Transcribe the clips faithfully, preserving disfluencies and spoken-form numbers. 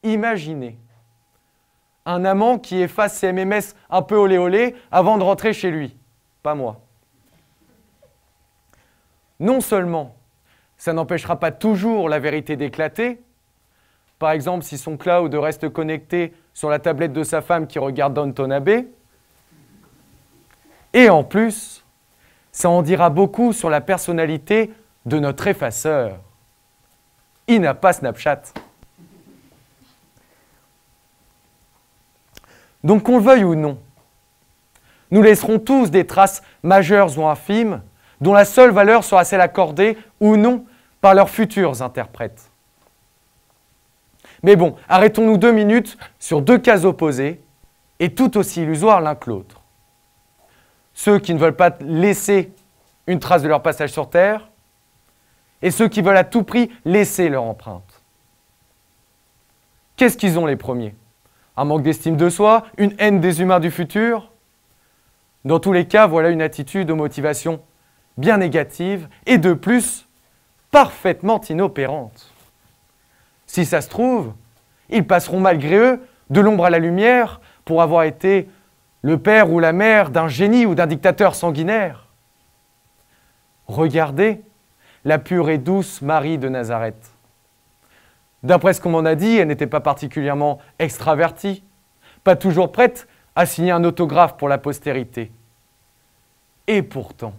Imaginez un amant qui efface ses M M S un peu olé olé avant de rentrer chez lui. Pas moi. Non seulement ça n'empêchera pas toujours la vérité d'éclater, par exemple si son cloud reste connecté sur la tablette de sa femme qui regarde Downton Abbey, et en plus, ça en dira beaucoup sur la personnalité de notre effaceur. Il n'a pas Snapchat. Donc qu'on le veuille ou non, nous laisserons tous des traces majeures ou infimes dont la seule valeur sera celle accordée ou non par leurs futurs interprètes. Mais bon, arrêtons-nous deux minutes sur deux cas opposés et tout aussi illusoires l'un que l'autre. Ceux qui ne veulent pas laisser une trace de leur passage sur Terre et ceux qui veulent à tout prix laisser leur empreinte. Qu'est-ce qu'ils ont les premiers? Un manque d'estime de soi? Une haine des humains du futur? Dans tous les cas, voilà une attitude aux motivations bien négative et de plus, parfaitement inopérante. Si ça se trouve, ils passeront malgré eux de l'ombre à la lumière pour avoir été le père ou la mère d'un génie ou d'un dictateur sanguinaire. Regardez la pure et douce Marie de Nazareth. D'après ce qu'on m'en a dit, elle n'était pas particulièrement extravertie, pas toujours prête à signer un autographe pour la postérité. Et pourtant,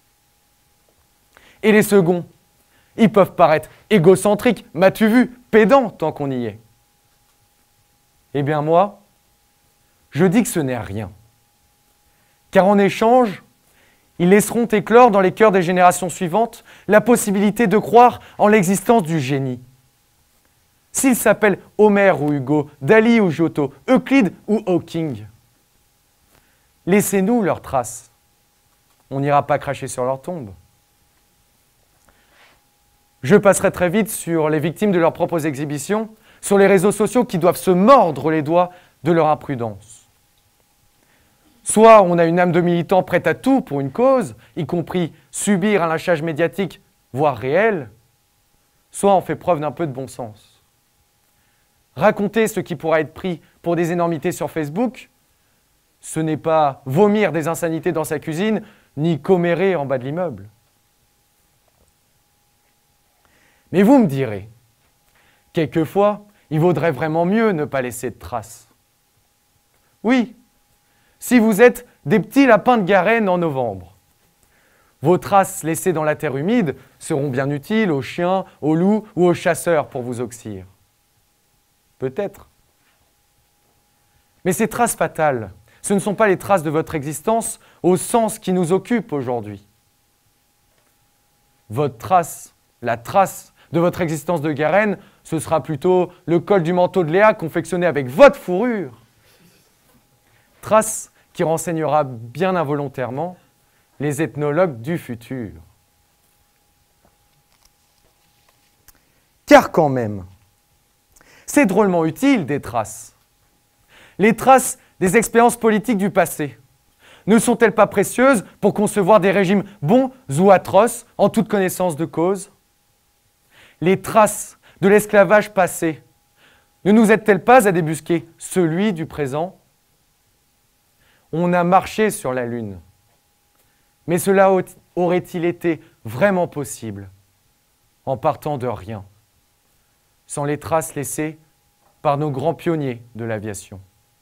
et les seconds, ils peuvent paraître égocentriques, m'as-tu vu, pédants tant qu'on y est. Eh bien moi, je dis que ce n'est rien. Car en échange, ils laisseront éclore dans les cœurs des générations suivantes la possibilité de croire en l'existence du génie. S'ils s'appellent Homère ou Hugo, Dali ou Giotto, Euclide ou Hawking, laissez-nous leurs traces. On n'ira pas cracher sur leur tombe. Je passerai très vite sur les victimes de leurs propres exhibitions, sur les réseaux sociaux qui doivent se mordre les doigts de leur imprudence. Soit on a une âme de militant prête à tout pour une cause, y compris subir un lynchage médiatique, voire réel, soit on fait preuve d'un peu de bon sens. Raconter ce qui pourra être pris pour des énormités sur Facebook, ce n'est pas vomir des insanités dans sa cuisine, ni commérer en bas de l'immeuble. Mais vous me direz, quelquefois, il vaudrait vraiment mieux ne pas laisser de traces. Oui, si vous êtes des petits lapins de Garenne en novembre, vos traces laissées dans la terre humide seront bien utiles aux chiens, aux loups ou aux chasseurs pour vous oxyre. Peut-être. Mais ces traces fatales, ce ne sont pas les traces de votre existence au sens qui nous occupe aujourd'hui. Votre trace, la trace de votre existence de Garenne, ce sera plutôt le col du manteau de Léa confectionné avec votre fourrure. Trace qui renseignera bien involontairement les ethnologues du futur. Car quand même, c'est drôlement utile des traces. Les traces des expériences politiques du passé ne sont-elles pas précieuses pour concevoir des régimes bons ou atroces en toute connaissance de cause? Les traces de l'esclavage passé ne nous aident-elles pas à débusquer celui du présent? On a marché sur la Lune, mais cela aurait-il été vraiment possible en partant de rien, sans les traces laissées par nos grands pionniers de l'aviation?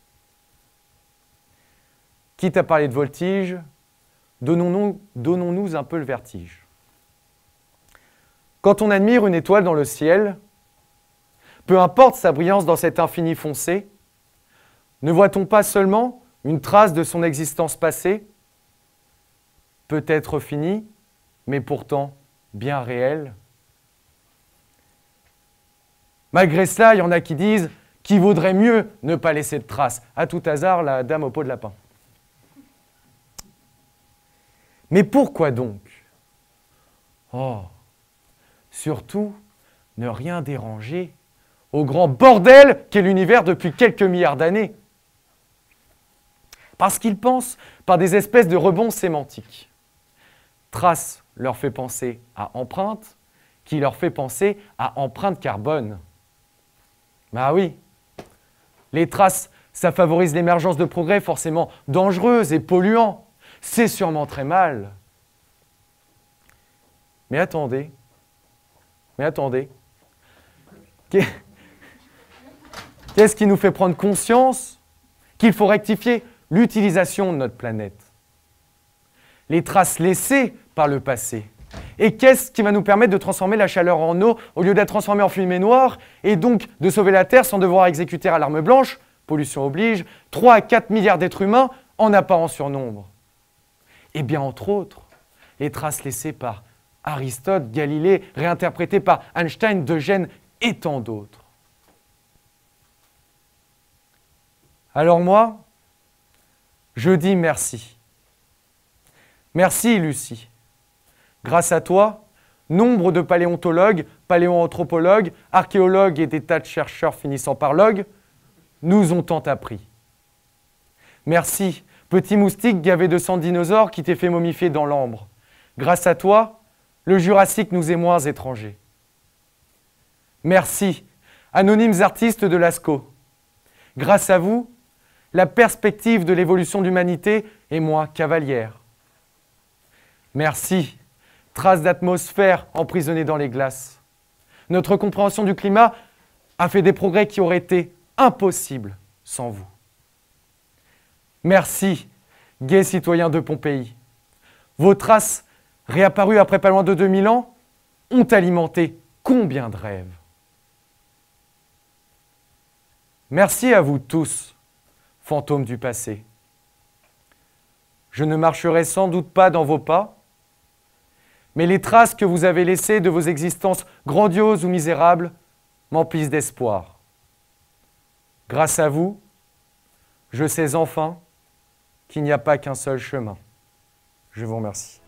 Quitte à parler de voltige, donnons-nous, donnons-nous un peu le vertige. Quand on admire une étoile dans le ciel, peu importe sa brillance dans cet infini foncé, ne voit-on pas seulement une trace de son existence passée, peut-être finie, mais pourtant bien réelle? Malgré cela, il y en a qui disent qu'il vaudrait mieux ne pas laisser de traces. À tout hasard, la dame au pot de lapin. Mais pourquoi donc? Oh, surtout, ne rien déranger au grand bordel qu'est l'univers depuis quelques milliards d'années. Parce qu'ils pensent par des espèces de rebonds sémantiques. Trace leur fait penser à empreinte, qui leur fait penser à empreinte carbone. Bah oui, Les traces, ça favorise l'émergence de progrès forcément dangereux et polluants. C'est sûrement très mal. Mais attendez, mais attendez. Qu'est-ce qui nous fait prendre conscience qu'il faut rectifier l'utilisation de notre planète? Les traces laissées par le passé. Et qu'est-ce qui va nous permettre de transformer la chaleur en eau au lieu d'être transformée en fumée noire et donc de sauver la Terre sans devoir exécuter à l'arme blanche, pollution oblige, trois à quatre milliards d'êtres humains en apparent surnombre? Eh bien, entre autres, les traces laissées par Aristote, Galilée, réinterprétées par Einstein, Eugène et tant d'autres. Alors moi, je dis merci. Merci, Lucie. Grâce à toi, nombre de paléontologues, paléoanthropologues, archéologues et des tas de chercheurs finissant par log nous ont tant appris. Merci, petit moustique gavé de sang de dinosaures qui t'est fait momifier dans l'ambre. Grâce à toi, le Jurassique nous est moins étranger. Merci, anonymes artistes de Lascaux. Grâce à vous, la perspective de l'évolution de l'humanité est moins cavalière. Merci, traces d'atmosphère emprisonnées dans les glaces. Notre compréhension du climat a fait des progrès qui auraient été impossibles sans vous. Merci, gai citoyens de Pompéi. Vos traces, réapparues après pas loin de deux mille ans, ont alimenté combien de rêves. Merci à vous tous, fantômes du passé. Je ne marcherai sans doute pas dans vos pas, mais les traces que vous avez laissées de vos existences grandioses ou misérables m'emplissent d'espoir. Grâce à vous, je sais enfin qu'il n'y a pas qu'un seul chemin. Je vous remercie.